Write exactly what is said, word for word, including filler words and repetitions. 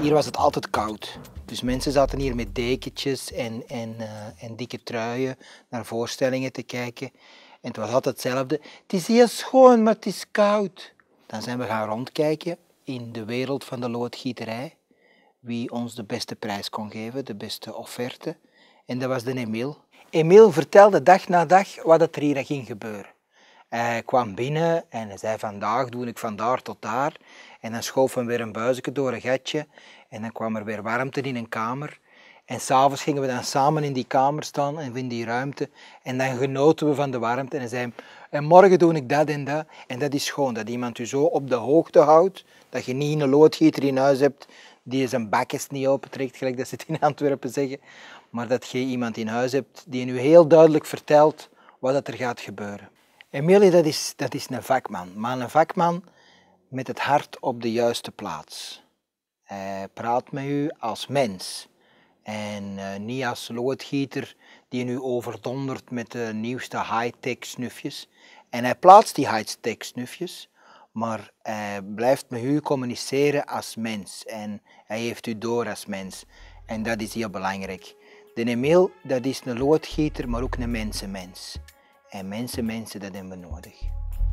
Hier was het altijd koud. Dus mensen zaten hier met dekentjes en, en, uh, en dikke truien naar voorstellingen te kijken. En het was altijd hetzelfde. Het is heel schoon, maar het is koud. Dan zijn we gaan rondkijken in de wereld van de loodgieterij. Wie ons de beste prijs kon geven, de beste offerte. En dat was de Emile. Emile vertelde dag na dag wat er hier ging gebeuren. Hij kwam binnen en hij zei: vandaag doe ik van daar tot daar. En dan schoof hem weer een buisje door een gatje. En dan kwam er weer warmte in een kamer. En s'avonds gingen we dan samen in die kamer staan en in die ruimte. En dan genoten we van de warmte. En hij zei: en morgen doe ik dat en dat. En dat is gewoon dat iemand u zo op de hoogte houdt. Dat je niet een loodgieter in huis hebt die zijn bakjes niet opentrekt, gelijk dat ze het in Antwerpen zeggen. Maar dat je iemand in huis hebt die u heel duidelijk vertelt wat er gaat gebeuren. Emile, dat is, dat is een vakman, maar een vakman met het hart op de juiste plaats. Hij praat met u als mens en uh, niet als loodgieter die u overdondert met de nieuwste high-tech snufjes. En hij plaatst die high-tech snufjes, maar hij blijft met u communiceren als mens en hij heeft u door als mens. En dat is heel belangrijk. De Emile, dat is een loodgieter, maar ook een mensenmens. En mensen, mensen, dat hebben we nodig.